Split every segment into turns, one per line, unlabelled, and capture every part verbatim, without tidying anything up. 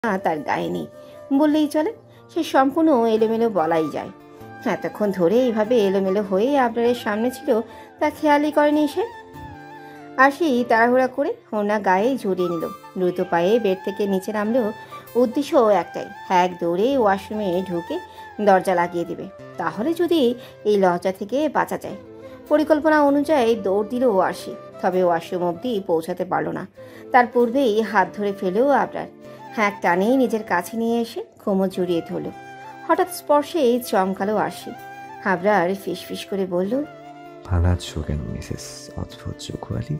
তার গায়ে নেই বললেই চলে। সে সম্পূর্ণ এলোমেলো বলাই যায়। এতক্ষণ ধরে এইভাবে এলোমেলো হয়ে আবরারের সামনে ছিল তা খেয়ালই করেনি সে। আরশি তাড়াহুড়া করে ওনা গায়ে জড়িয়ে নিল। দ্রুত পায়ে বেড থেকে নিচে নামলেও উদ্দেশ্য একটাই, এক দৌড়ে ওয়াশরুমে ঢুকে দরজা লাগিয়ে দেবে, তাহলে যদি এই লজ্জা থেকে বাঁচা যায়। পরিকল্পনা অনুযায়ী দৌড় দিল আরশি, তবে ওয়াশরুম অবধি পৌঁছাতে পারল না। তার পূর্বেই হাত ধরে ফেলেও আবরার হ্যাঁ টানেই নিজের কাছে নিয়ে এসে কোমর জড়িয়ে ধরল। হঠাৎ স্পর্শে চমকালো আরশি। আবরার ফিস ফিস করে বলল,
পালাচ্ছ কেন মিসেস অদ্ভুত চোখওয়ালি?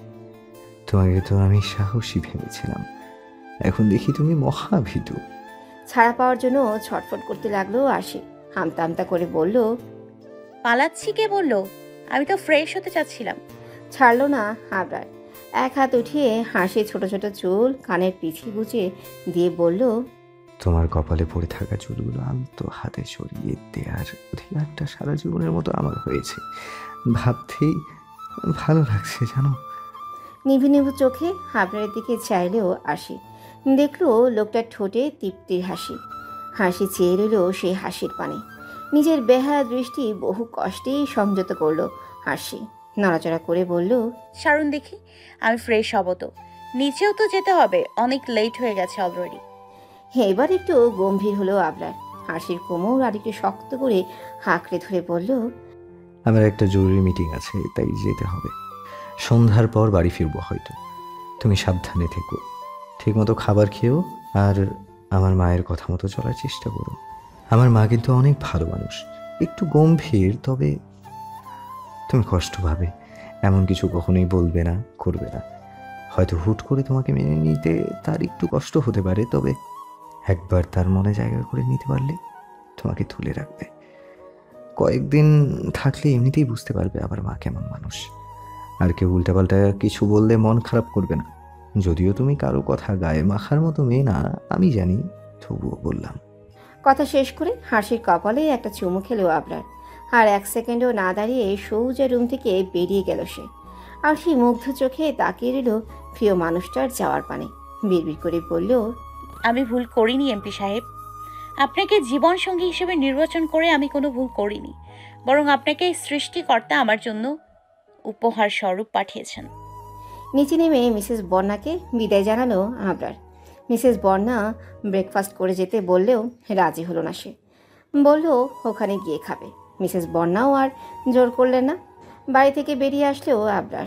তোমাকে তো আমি সাহসী ভেবেছিলাম, এখন দেখি তুমি মহাভীতু।
ছাড়া পাওয়ার জন্য ছটফট করতে লাগলো আরশি। হামতা হামতা করে বলল,
পালাচ্ছি কে বললো? আমি তো ফ্রেশ হতে চাচ্ছিলাম।
ছাড়লো না আবরার। এক হাত উঠিয়ে হাসি ছোট ছোট চুল কানের পিছে গুছিয়ে দিয়ে বলল,
তোমার কপালে পড়ে থাকা চুলগুলো আলতো হাতে সরিয়ে দেওয়ার অধিকারটা সারা জীবনের মতো আমার হয়েছে। ভাবতেই ভালো লাগছে জানো।
নিভু নিভু চোখে আবরারের দিকে চাইলেও আসি। দেখলো লোকটার ঠোঁটে তৃপ্তির হাসি। হাসি চেয়ে রইল সেই হাসির পানে। নিজের বেহায়া দৃষ্টি বহু কষ্টেই সংযত করলো হাসি। নড়াচড়া করে বলল,
সারুন দেখি, আমি ফ্রেশ হব তো। নিচেও তো যেতে হবে, অনেক লেট হয়ে গেছে অলরেডি।
এবার একটু গম্ভীর হলো আবরার। হাসির কোমর আর একটু শক্ত করে হাঁকড়ে ধরে বলল,
আমার একটা জরুরি মিটিং আছে, তাই যেতে হবে। সন্ধ্যার পর বাড়ি ফিরবো হয়তো। তুমি সাবধানে থেকো, ঠিকমতো খাবার খেও, আর আমার মায়ের কথা মতো চলার চেষ্টা করো। আমার মা কিন্তু অনেক ভালো মানুষ, একটু গম্ভীর, তবে তুমি কষ্ট পাবে এমন কিছু কখনোই বলবে না, করবে না। হয়তো হুট করে তোমাকে মেনে নিতে তার একটু কষ্ট হতে পারে, তবে একবার তার মনে জায়গা করে নিতে পারলে তোমাকে তুলে রাখবে। কয়েকদিন থাকলে এমনিতেই বুঝতে পারবে আবার মা কেমন মানুষ। আর কেউ উল্টাপাল্টা কিছু বললে মন খারাপ করবে না। যদিও তুমি কারো কথা গায়ে মাখার মতো মেয়ে না, আমি জানি, তবুও বললাম।
কথা শেষ করে হাসির কপালে একটা চুমু খেলো আবরার। আর এক সেকেন্ডও না দাঁড়িয়ে সৌজা রুম থেকে বেরিয়ে গেল সে। আর সেই মুগ্ধ চোখে তাকিয়ে রইল প্রিয় মানুষটার যাওয়ার পানে। বিড়বিড় করে বলল,
আমি ভুল করিনি এমপি সাহেব। আপনাকে জীবন সঙ্গী হিসেবে নির্বাচন করে আমি কোনো ভুল করিনি, বরং আপনাকে সৃষ্টিকর্তা আমার জন্য উপহার স্বরূপ পাঠিয়েছেন।
নিচে নেমে মিসেস বর্ণাকে বিদায় জানালো আবরার। মিসেস বর্ণা ব্রেকফাস্ট করে যেতে বললেও রাজি হলো না সে। বলল ওখানে গিয়ে খাবে। মিসেস বর্ণাও আর জোর করলেন না। বাড়ি থেকে বেরিয়ে আসলেও আবরার।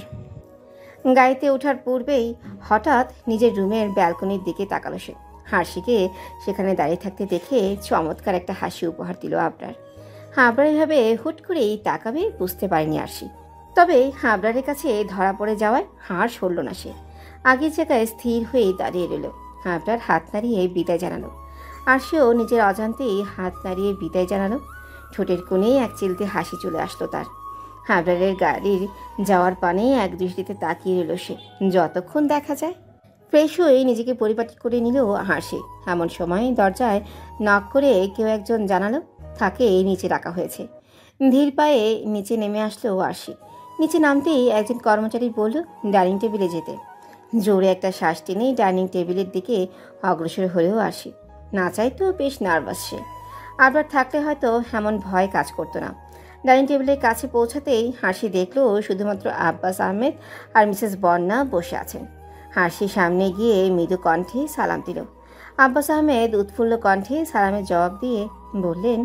গাড়িতে ওঠার পূর্বেই হঠাৎ নিজের রুমের ব্যালকনির দিকে তাকালো সে। হাসিকে সেখানে দাঁড়িয়ে থাকতে দেখে চমৎকার একটা হাসি উপহার দিল আবরার। আবরার এভাবে হুট করেই তাকাবে বুঝতে পারেনি আরশি। তবে আবরারের কাছে ধরা পড়ে যাওয়ায় হার সরল না সে। আগের জায়গায় স্থির হয়ে দাঁড়িয়ে রইল। আবরার হাত নাড়িয়ে বিদায় জানালো। আরশিও নিজের অজান্তেই হাত নাড়িয়ে বিদায় জানালো। ঠোঁটের কোণে এক চিলতে হাসি চলে আসলো তার। আবরারের গাড়ির যাওয়ার পানে এক দৃষ্টিতে তাকিয়ে রইল সে যতক্ষণ দেখা যায়। ফ্রেশ হয়ে নিজেকে পরিপাটি করে নিলেও হাসি। এমন সময় দরজায় নক করে কেউ একজন জানালো তাকে নিচে রাখা হয়েছে। ধীর পায়ে নিচে নেমে আসলো আরশি। নিচে নামতেই একজন কর্মচারী বলল ডাইনিং টেবিলে যেতে। জোরে একটা শ্বাস টেনে ডাইনিং টেবিলের দিকে অগ্রসর হলেও আরশি। না চাইতো বেশ নার্ভাস সে। আবার থাকলে হয়তো এমন ভয় কাজ করতো না। ডাইনিং টেবিলের কাছে পৌঁছাতেই হাসি দেখলো শুধুমাত্র আব্বাস আহমেদ আর মিসেস বর্ণা বসে আছেন। হাসি সামনে গিয়ে মৃদু কণ্ঠে সালাম দিল। আব্বাস আহমেদ উৎফুল্ল কণ্ঠে সালামের জবাব দিয়ে বললেন,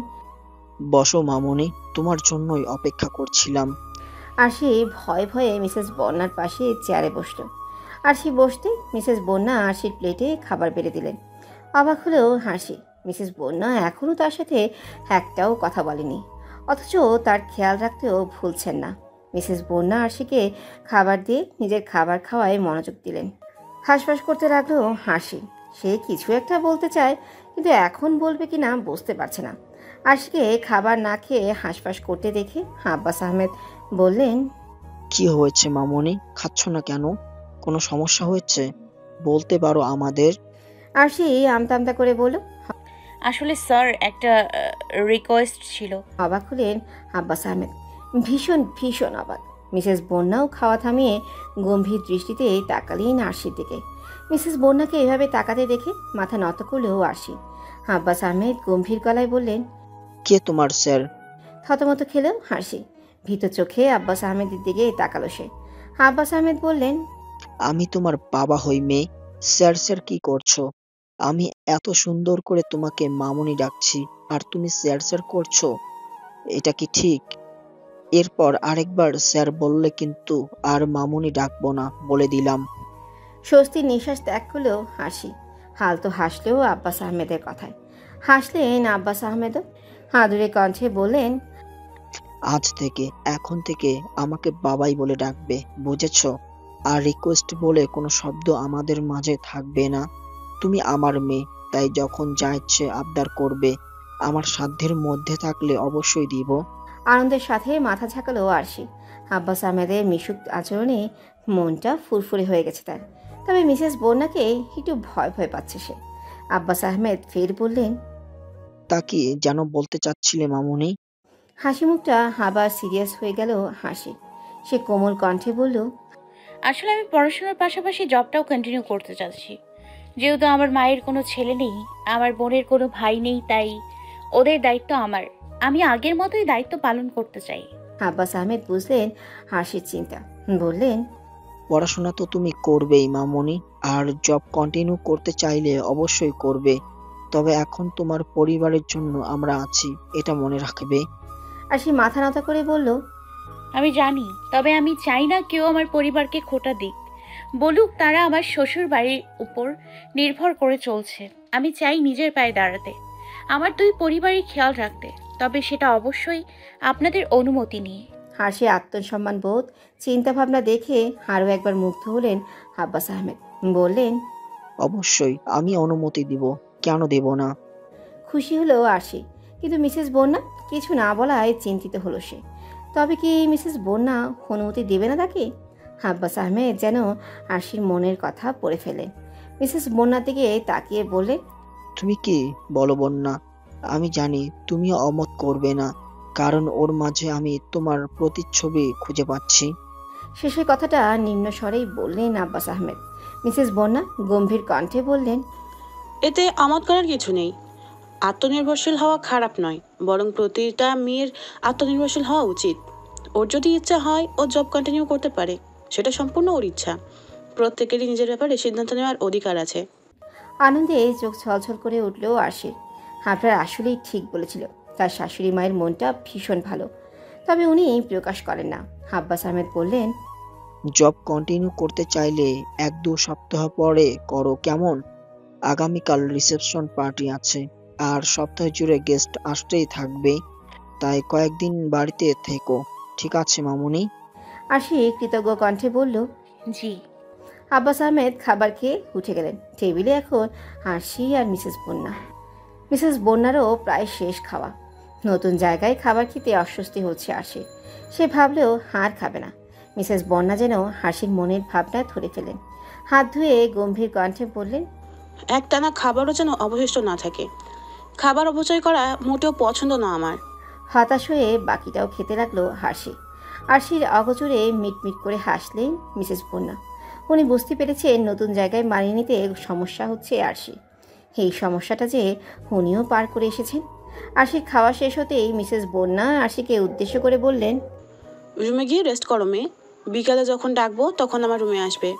বসো মামুনি, তোমার জন্যই অপেক্ষা করছিলাম।
আরশি ভয়ে ভয়ে মিসেস বন্যার পাশে চেয়ারে বসল। আরশি বসতে মিসেস বন্যা আরশির প্লেটে খাবার বেড়ে দিলেন। অবাক হলেও হাসি। মিসেস বন্যা এখনও তার সাথে একটাও কথা বলেনি, অথচ তার খেয়াল রাখতেও ভুলছেন না। মিসেস বন্যা আরশিকে খাবার দিয়ে নিজের খাবার খাওয়ায় মনোযোগ দিলেন। হাঁসফাঁস করতে লাগলো হাসি। সে কিছু একটা বলতে চায়, কিন্তু এখন বলবে কি না বুঝতে পারছে না। আরশিকে খাবার না খেয়ে হাঁসফাঁস করতে দেখে আব্বাস আহমেদ বললেন,
কি হয়েছে মামুনি, খাচ্ছ না কেন? কোনো সমস্যা হয়েছে? বলতে পারো আমাদের।
আরশি আমতা আমতা করে বলল,
আসলে স্যার একটা রিকোয়েস্ট ছিল।
অবাক হলেন আব্বাস আহমেদ, ভীষণ ভীষণ অবাক। মিসেস বন্যাও খাওয়া থামিয়ে গম্ভীর দৃষ্টিতে তাকালেন আরশির দিকে। মিসেস বন্যাকে এভাবে তাকাতে দেখে মাথা নত করলেও আরশি। আব্বাস আহমেদ গম্ভীর গলায় বললেন,
কে তোমার স্যার?
থতমত খেলেও হাসি। ভীত চোখে আব্বাস আহমেদের দিকে তাকালো সে। আব্বাস আহমেদ বললেন,
আমি তোমার বাবা হই মেয়ে, স্যার স্যার কি করছো? আমি এত সুন্দর করে তোমাকে মামুনি ডাকছি আর তুমি স্যার স্যার করছো, এটা কি ঠিক? এরপর আরেকবার স্যার বললে কিন্তু আর মামুনি ডাকবো না, বলে দিলাম।
স্বস্তির নিঃশ্বাস ত্যাগ করলেও হাসি। হালতো হাসলেও আব্বাস আহমেদের কথায়। হাসলেন আব্বাস আহমেদও। আদুরে কণ্ঠে বললেন,
আজ থেকে, এখন থেকে আমাকে বাবাই বলে ডাকবে, বুঝেছো? আর রিকোয়েস্ট বলে কোনো শব্দ আমাদের মাঝে থাকবে না। তুমি আমার মেয়ে, তাই যখন যা ইচ্ছে আবদার করবে, আমার সাধ্যের মধ্যে থাকলে অবশ্যই দিব।
আনন্দের সাথে মাথা ঝাঁকালো আরশি। আব্বাস আহমেদের মিশুক আচরণে মনটা ফুরফুরে হয়ে গেছে তার। তবে মিসেস বন্যাকে একটু ভয় ভয় পাচ্ছে সে। আব্বাস আহমেদ ফের বললেন,
তা কি যেন বলতে চাচ্ছিলে মামুনি?
হাসি মুখটা আবার সিরিয়াস হয়ে গেল হাসি। সে কোমল কণ্ঠে বলল,
আসলে আমি পড়াশোনার পাশাপাশি জবটাও কন্টিনিউ করতে চাচ্ছি। যেহেতু আমার মায়ের কোনো ছেলে নেই, আমার বোনের কোনো ভাই নেই, তাই ওদের দায়িত্ব আমার। আমি আগের মতোই দায়িত্ব পালন করতে চাই।
আব্বাস আহমেদ বুঝলেন হাসির চিন্তা। বললেন,
পড়াশোনা তো তুমি করবেই মামুনি, আর জব কন্টিনিউ করতে চাইলে অবশ্যই করবে। তবে এখন তোমার পরিবারের জন্য আমরা আছি, এটা মনে রাখবে।
আরশি মাথা নত করে বলল,
আমি জানি, তবে আমি চাই না কেউ আমার পরিবারকে খোটা দিক। বলুক তারা আমার শ্বশুর বাড়ির উপর নির্ভর করে চলছে। আমি চাই নিজের পায়ে দাঁড়াতে, আমার দুই পরিবারের খেয়াল রাখতে, তবে সেটা অবশ্যই আপনাদের অনুমতি নিয়ে।
হাসি আত্মসম্মান বোধ চিন্তাভাবনা দেখে আরও একবার মুগ্ধ হলেন আব্বাস আহমেদ। বললেন,
অবশ্যই আমি অনুমতি দিব, কেন দেব না?
খুশি হলো আরশি। কিন্তু মিসেস বন্যা কিছু না বলায় চিন্তিত হলো সে। তবে কি মিসেস বন্যা অনুমতি দেবে না তাকে? আব্বাস আহমেদ যেন আরশির মনের কথা পড়ে ফেলেন। মিসেস বন্যার দিকে তাকিয়ে বলে,
তুমি কি বলো বন্যা? আমি জানি তুমিও অমত করবে না, কারণ ওর মাঝে আমি তোমার প্রতিচ্ছবি খুঁজে পাচ্ছি।
শেষের কথাটা নিম্ন স্বরেই বললেন আব্বাস আহমেদ। মিসেস বন্যা গম্ভীর কণ্ঠে বললেন,
এতে আমোদ করার কিছু নেই। আত্মনির্ভরশীল হওয়া খারাপ নয়, বরং প্রতিটা মেয়ের আত্মনির্ভরশীল হওয়া উচিত। ওর যদি ইচ্ছা হয় ও জব কন্টিনিউ করতে পারে, সেটা সম্পূর্ণ ওর ইচ্ছা। প্রত্যেকেরই নিজের ব্যাপারে সিদ্ধান্ত নেওয়ার অধিকার আছে।
আনন্দে চোখ ছলছল করে উঠলেও আরশির। আপনার আসলেই ঠিক বলেছিল, তার শাশুড়ি মায়ের মনটা ভীষণ ভালো। তবে উনি প্রকাশ করেন না। আব্বাস আহমেদ বললেন,
জব কন্টিনিউ করতে চাইলে এক দু সপ্তাহ পরে করো, কেমন? আগামীকাল রিসেপশন পার্টি আছে, আর সপ্তাহ জুড়ে গেস্ট আসতেই থাকবে, তাই কয়েকদিন বাড়িতে থেকো, ঠিক আছে মামুনি?
আরশি কৃতজ্ঞ কণ্ঠে বলল,
জি।
আব্বাস আহমেদ খাবার খেয়ে উঠে গেলেন। টেবিলে এখন আরশি আর মিসেস বন্যা। মিসেস বন্যারও প্রায় শেষ খাওয়া। নতুন জায়গায় খাবার খেতে অস্বস্তি হচ্ছে আরশি। সে ভাবলেও হার খাবে না। মিসেস বন্যা যেন হাসির মনের ভাবটা ধরে ফেলেন। হাত ধুয়ে গম্ভীর কণ্ঠে বললেন,
একটানা খাবারও যেন অবশিষ্ট না থাকে। খাবার অপচয় করা মোটেও পছন্দ না আমার।
হতাশ হয়ে বাকিটাও খেতে লাগলো হাসি। আরশির অগোচরে মিটমিট করে হাসলেন মিসেস বন্যা। উনি বুঝতে পেরেছেন নতুন জায়গায় মানিয়ে নিতে সমস্যা হচ্ছে আরশি। এই সমস্যাটা যে উনিও পার করে এসেছেন। আরশির খাওয়া শেষ হতেই মিসেস বন্যা আরশিকে উদ্দেশ্য করে বললেন,
রুমে গিয়ে রেস্ট করো মেয়ে, বিকালে যখন ডাকবো তখন আমার রুমে আসবে।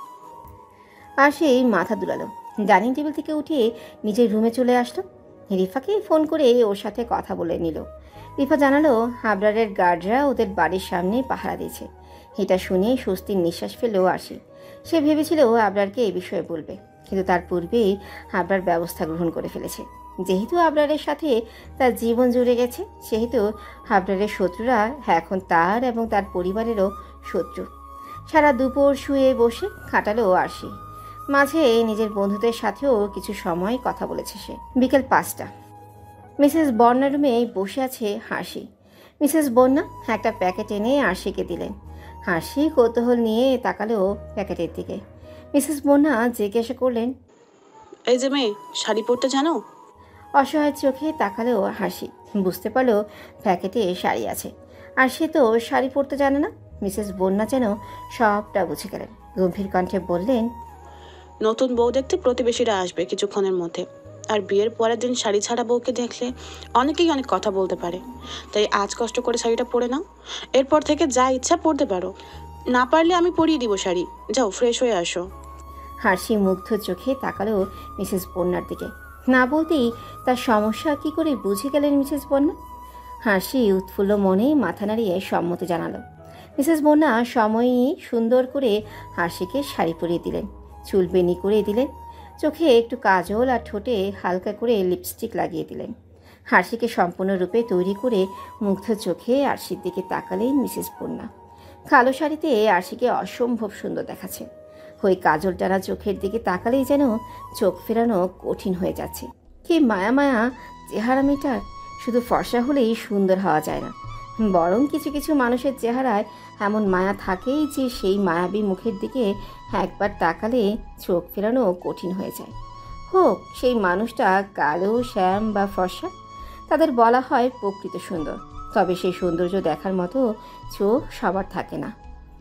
আরশি মাথা দুলালো। ডাইনিং টেবিল থেকে উঠে নিজের রুমে চলে আসলো। রিফাকে ফোন করে ওর সাথে কথা বলে নিল। রিফা জানালো হাবড়ারের গার্ডরা ওদের বাড়ির সামনে পাহারা দিয়েছে। এটা শুনে স্বস্তির নিঃশ্বাস ফেললো আরশি। সে ভেবেছিল আবরারকে এই বিষয়ে বলবে, কিন্তু তার পূর্বেই আবরার ব্যবস্থা গ্রহণ করে ফেলেছে। যেহেতু আবরারের সাথে তার জীবন জুড়ে গেছে, সেহেতু আবরারের শত্রুরা এখন তার এবং তার পরিবারেরও শত্রু। সারা দুপুর শুয়ে বসে কাটালো আরশি। মাঝে নিজের বন্ধুদের সাথেও কিছু সময় কথা বলেছে সে। বিকেল পাঁচটা। মিসেস বন্যার রুমে বসে আছে হাসি। মিসেস বন্যা একটা প্যাকেট এনে আরশিকে দিলেন। হাসি কৌতূহল নিয়ে তাকালো প্যাকেটের দিকে। মিসেস বন্যা জিজ্ঞাসা করলেন,
এই যে মেয়ে, শাড়ি পরতে জানো?
অসহায় চোখে তাকালো হাসি। বুঝতে পারলো প্যাকেটে শাড়ি আছে, আর সে তো শাড়ি পরতে জানে না। মিসেস বন্যা যেন সবটা বুঝে গেলেন। গম্ভীর কণ্ঠে বললেন,
নতুন বউ দেখতে প্রতিবেশীরা আসবে কিছুক্ষণের মধ্যে, আর বিয়ের পরের দিন শাড়ি ছাড়া বউকে দেখলে অনেকেই অনেক কথা বলতে পারে। তাই আজ কষ্ট করে শাড়িটা পরে নাও, এরপর থেকে যা ইচ্ছা পরতে পারো। না পারলে আমি পরিয়ে দিব শাড়ি। যাও ফ্রেশ হয়ে আসো।
হাসি মুগ্ধ চোখে তাকালো মিসেস বন্যার দিকে। না বলতেই তার সমস্যা কি করে বুঝে গেলেন মিসেস বন্যা। হাসি উৎফুল্ল মনে মাথা নাড়িয়ে সম্মতি জানালো। মিসেস বন্যা সময় নিয়ে সুন্দর করে হাসিকে শাড়ি পরিয়ে দিলেন, চুল বেনি করে দিলেন, চোখে একটু কাজল আর ঠোঁটে হালকা করে লিপস্টিক লাগিয়ে দিলেন। হাসিকে সম্পূর্ণরূপে তৈরি করে মুগ্ধ চোখে আরশির দিকে তাকালেন মিসেস বন্যা। কালো শাড়িতে আরশিকে অসম্ভব সুন্দর দেখাচ্ছে। ওই কাজল টানা চোখের দিকে তাকালেই যেন চোখ ফেরানো কঠিন হয়ে যাচ্ছে। কি মায়া মায়া চেহারা মেয়েটার! শুধু ফর্সা হলেই সুন্দর হওয়া যায় না, বরং কিছু কিছু মানুষের চেহারায় এমন মায়া থাকেই যে সেই মায়াবী মুখের দিকে একবার তাকালে চোখ ফেরানো কঠিন হয়ে যায়। হোক সেই মানুষটা কালো, শ্যাম বা ফর্সা, তাদের বলা হয় প্রকৃত সুন্দর। তবে সেই সৌন্দর্য দেখার মতো চোখ সবার থাকে না।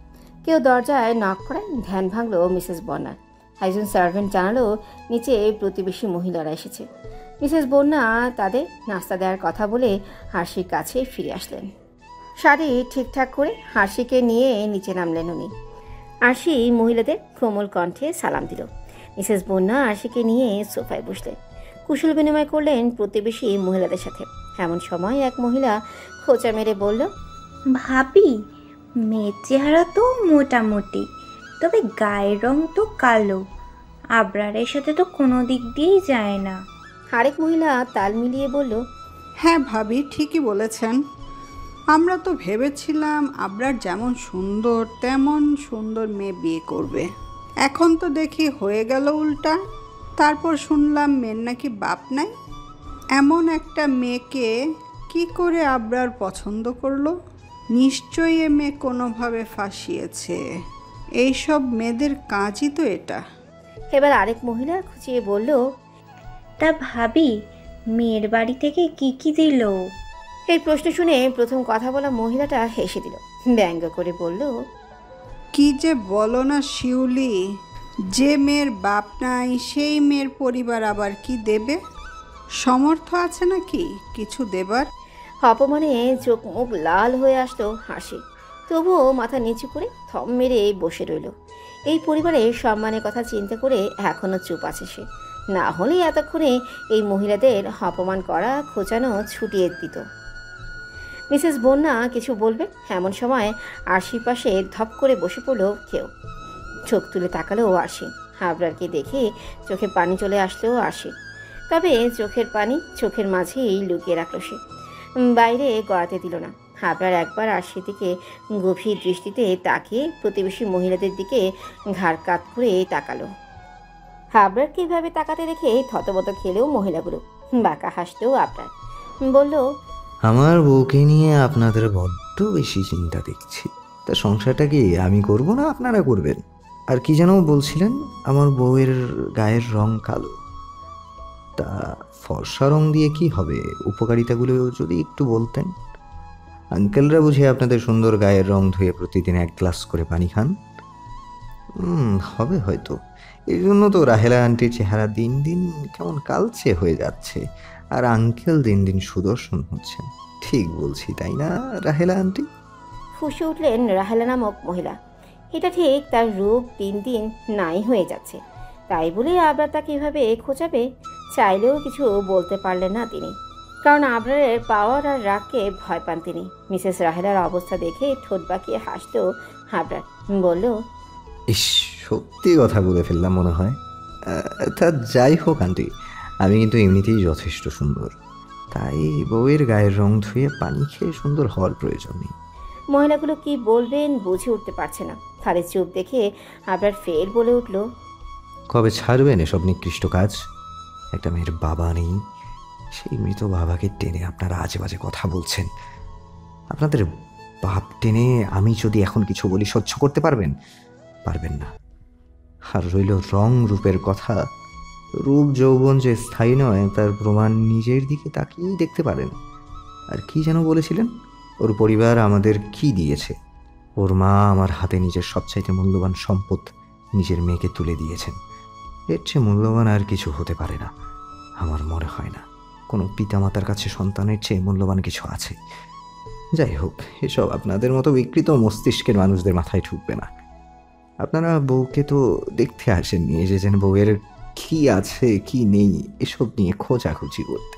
কেউ দরজায় নক করায় ধ্যান ভাঙলো মিসেস বন্যার। একজন সার্ভেন্ট জানালো নিচে প্রতিবেশী মহিলারা এসেছে। মিসেস বন্যা তাদের নাস্তা দেওয়ার কথা বলে হাসির কাছে ফিরে আসলেন। শাড়ি ঠিকঠাক করে হাসিকে নিয়ে নিচে নামলেন উনি। আরশি মহিলাদের কোমল কণ্ঠে সালাম দিল। মিসেস বন্যা আরশিকে নিয়ে সোফায় বসলেন, কুশল বিনিময় করলেন প্রতিবেশী মহিলাদের সাথে। এমন সময় এক মহিলা খোঁচা মেরে বলল,
ভাবি, মেয়ের চেহারা তো মোটামুটি, তবে গায়ের রং তো কালো, আবরারের সাথে তো কোনো দিক দিয়েই যায় না।
আরেক মহিলা তাল মিলিয়ে বলল,
হ্যাঁ ভাবি, ঠিকই বলেছেন। আমরা তো ভেবেছিলাম আবরার যেমন সুন্দর তেমন সুন্দর মেয়ে বিয়ে করবে, এখন তো দেখি হয়ে গেল উল্টা। তারপর শুনলাম মেয়ের নাকি বাপ নাই। এমন একটা মেয়েকে কি করে আবরার পছন্দ করলো? নিশ্চয়ই এ মেয়ে কোনোভাবে ফাঁসিয়েছে। এইসব মেয়েদের কাজই তো এটা।
এবার আরেক মহিলা খুঁচিয়ে বলল,
তা ভাবি, মেয়ের বাড়ি থেকে কি কি দিল?
এই প্রশ্ন শুনে প্রথম কথা বলা মহিলাটা হেসে দিল, ব্যঙ্গ করে বলল,
কি যে বলো না শিউলি, যে মেয়ের বাপ নাই সেই মেয়ের পরিবার আবার কি দেবে? সমর্থ আছে নাকি কিছু দেবার?
অপমানে চোখ মুখ লাল হয়ে আসলো হাসি, তবুও মাথা নিচু করে থম মেরে বসে রইল। এই পরিবারের সম্মানের কথা চিন্তা করে এখনও চুপ আছে সে, না হলে এতক্ষণে এই মহিলাদের অপমান করা খোঁচানো ছুটিয়ে দিত। মিসেস বন্যা কিছু বলবে এমন সময় আরশির পাশে ধপ করে বসে পড়ল কেউ। চোখ তুলে তাকালো আরশি। আবরারকে দেখে চোখে পানি চলে আসলো আরশি, তবে চোখের পানি চোখের মাঝেই লুকিয়ে রাখলো সে, বাইরে গড়াতে দিল না। আবরার একবার আরশির দিকে গভীর দৃষ্টিতে তাকিয়ে প্রতিবেশী মহিলাদের দিকে ঘাড় কাত করে তাকালো। আবরারকে এভাবে তাকাতে দেখে থতবত খেলেও মহিলাগুলো, বাঁকা হাসতেও আবরার বলল,
আমার বউকে নিয়ে আপনাদের বড্ড বেশি চিন্তা দেখছি। তা সংসারটা কি আমি করব না আপনারা করবেন? আর কি যেন বলছিলেন, আমার বউয়ের গায়ের রং কালো, তা ফর্সা রং দিয়ে কি হবে? উপকারিতাগুলো যদি একটু বলতেন। আঙ্কেলরা বুঝে আপনাদের সুন্দর গায়ের রং ধুয়ে প্রতিদিন এক গ্লাস করে পানি খান। হুম হবে হয়তো। এই জন্য তো রাহেলা আন্টির চেহারা দিন দিন কেমন কালচে হয়ে যাচ্ছে, আর আঙ্কেল দিন দিন সুদর্শন হচ্ছেন। ঠিক বলছি তাই না রাহেলা আন্টি?
ফুঁসে উঠলেন রাহেলা নামক মহিলা। এটা ঠিক, তার রূপ দিন দিন নাই হয়ে যাচ্ছে, তাই বলে আবরার তাকে এভাবে খোঁচাবে? চাইলেও কিছু বলতে পারলেন না তিনি, কারণ আবরারের পাওয়ার আর রাগকে ভয় পান তিনি। মিসেস রাহেলার অবস্থা দেখে ঠোঁট বাঁকিয়ে হাসতো আবরার, বলল,
ইস, সত্যি কথা বলে ফেললাম মনে হয়। তা যাই হোক আন্টি, আমি কিন্তু এমনিতেই যথেষ্ট সুন্দর, তাই বউয়ের গায়ের রং ধুয়ে পানি খেয়ে সুন্দর হওয়ার প্রয়োজন নেই।
মহিলাগুলো কি বলবেন বুঝে উঠতে পারছে না। তাদের চুপ দেখে আবরার ফের বলে উঠল,
কবে ছাড়বেন এসব নিকৃষ্ট কাজ? একটা মেয়ের বাবা নেই, সেই মৃত বাবাকে টেনে আপনারা আজে বাজে কথা বলছেন। আপনাদের বাপ টেনে আমি যদি এখন কিছু বলি সহ্য করতে পারবেন? পারবেন না। আর রইল রং রূপের কথা, রূপ যৌবন যে স্থায়ী নয় তার প্রমাণ নিজের দিকে তাকিয়েই দেখতে পারেন। আর কি যেন বলেছিলেন, ওর পরিবার আমাদের কি দিয়েছে? ওর মা আমার হাতে নিজের সবচাইতে মূল্যবান সম্পদ নিজের মেয়েকে তুলে দিয়েছেন। এর চেয়ে মূল্যবান আর কিছু হতে পারে না। আমার মনে হয় না কোনো পিতামাতার কাছে সন্তানের চেয়ে মূল্যবান কিছু আছে। যাই হোক, এসব আপনাদের মতো বিকৃত মস্তিষ্কের মানুষদের মাথায় ঢুকবে না। আপনারা বউকে তো দেখতে আসেননি এসেছেন বউয়ের কি আছে কি নেই এসব নিয়ে খোঁজাখুঁজি করতে।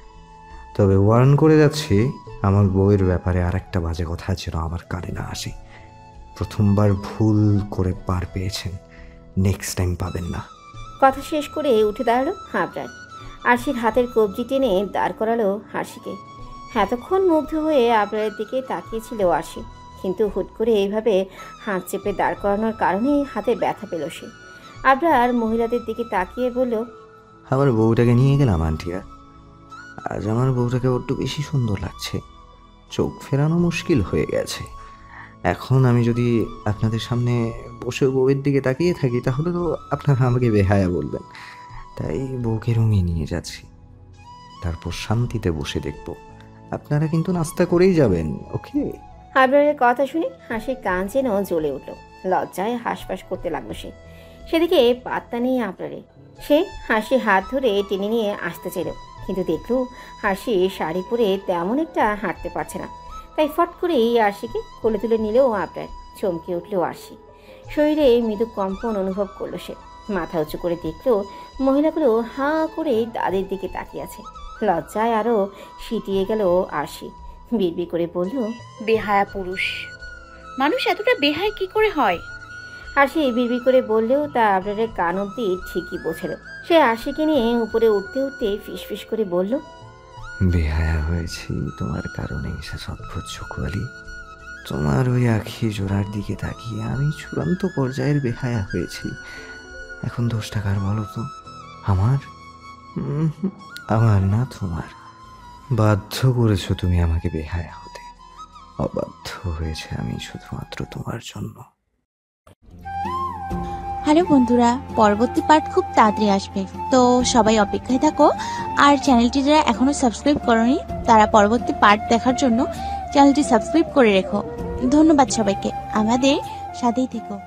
তবে ওয়ার্ন করে যাচ্ছে, আমার বউয়ের ব্যাপারে আর একটা বাজে কথা যেন আমার কানে না আসে। প্রথমবার ভুল করে পার পেয়েছেন, নেক্সট টাইম পাবেন না।
কথা শেষ করে উঠে দাঁড়ালো আবরার। আরশির হাতের কবজি টেনে দাঁড় করালো আরশিকে। এতক্ষণ মুগ্ধ হয়ে আবরারের দিকে তাকিয়েছিল আরশি, কিন্তু হুট করে এইভাবে হাত চেপে দাঁড় করানোর কারণে হাতে ব্যথা পেল সে। আবরার মহিলাদের দিকে তাকিয়ে বলল,
আমার বউটাকে নিয়ে গেলাম আন্টিরা। আজ আমার বউটাকে বড্ড বেশি সুন্দর লাগছে, চোখ ফেরানো মুশকিল হয়ে গেছে। এখন আমি যদি আপনাদের সামনে বসে বউয়ের দিকে তাকিয়ে থাকি তাহলে তো আপনারা আমাকে বেহায়া বলবেন। তাই বউকে রুমে নিয়ে যাচ্ছি, তারপর শান্তিতে বসে দেখব। আপনারা কিন্তু নাস্তা করেই যাবেন, ওকে?
আবরারের কথা শুনে হাসির কান যেন জ্বলে উঠল। লজ্জায় হাঁসফাঁস করতে লাগলো সে। সেদিকে পাত্তা নেই আবরারে। সে হাসি হাত ধরে টেনে নিয়ে আসতে চাইল, কিন্তু দেখলো হাসি শাড়ি পরে তেমন একটা হাঁটতে পারছে না। তাই ফট করেই আরশিকে কোলে তুলে নিলেও আবরার। চমকে উঠলেও আরশি, শরীরে মৃদু কম্পন অনুভব করলো সে। মাথা উঁচু করে দেখলো মহিলাগুলো হাঁ করে তাদের দিকে তাকিয়ে আছে। লজ্জায় আরও সিটিয়ে গেল আরশি। বিড়বিড় করে বলল,
বেহায়া পুরুষ মানুষ এতটা বেহায় কি করে হয়?
আরশি বিড়বিড় করে বললেও তা আবরারের কান অব্দি ঠিকই পৌঁছল। সে আরশিকে নিয়ে উপরে উঠতে উঠতে ফিসফিস করে বলল,
বেহায়া হয়েছি তোমার কারণে মিসেস অদ্ভুত চকুয়ালি। তোমার ওই আখি জোড়ার দিকে তাকিয়ে আমি চূড়ান্ত পর্যায়ের বেহায়া হয়েছি। এখন দোষ টাকার বলো তো? আমার? উম, আমার না, তোমার। বাধ্য করেছো তুমি আমাকে বেহায়া হতে। অবাধ্য হয়েছে আমি শুধুমাত্র তোমার জন্য।
হ্যালো বন্ধুরা, পরবর্তী পার্ট খুব তাড়াতাড়ি আসবে, তো সবাই অপেক্ষায় থাকো। আর চ্যানেলটি যারা এখনো সাবস্ক্রাইব করোনি তারা পরবর্তী পার্ট দেখার জন্য চ্যানেলটি সাবস্ক্রাইব করে রেখো। ধন্যবাদ সবাইকে, আমাদের সাথেই থেকো।